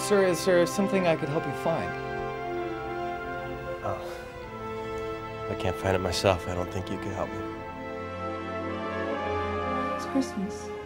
Sir, is there something I could help you find? Oh. I can't find it myself. I don't think you could help me. It's Christmas.